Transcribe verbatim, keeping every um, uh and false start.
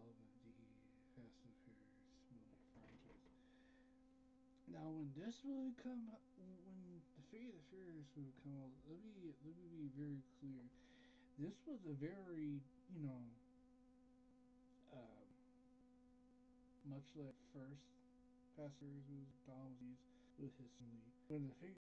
of the Fast and Furious movie franchise. Now, when this movie come, when the Fate of the Furious movie come out, let me let me be very clear. This was a very, you know, uh, much like first Fast and Furious movies, Dom was used with his family. When the Fate